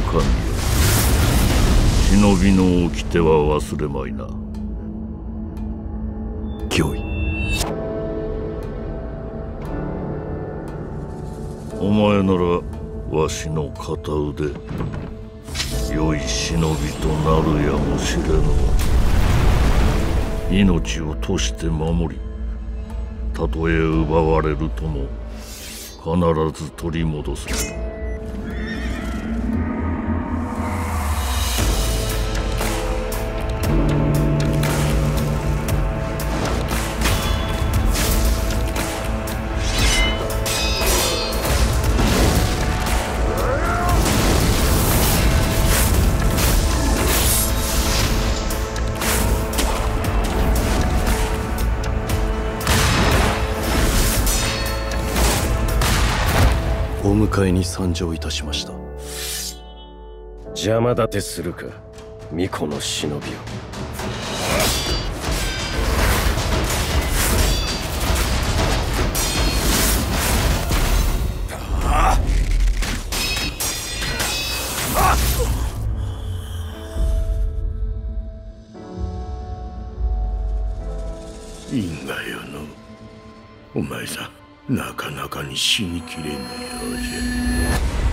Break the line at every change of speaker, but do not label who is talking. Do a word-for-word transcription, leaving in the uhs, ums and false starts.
よ、忍びの掟は忘れまいな。
脅威。
お前ならわしの片腕、良い忍びとなるやもしれぬ。命を賭して守り、たとえ奪われるとも必ず取り戻す。
お迎えに参上いたしました。
邪魔立てするか、巫女の忍びを。
因果よの、お前さんなかなかに死にきれぬようじゃ。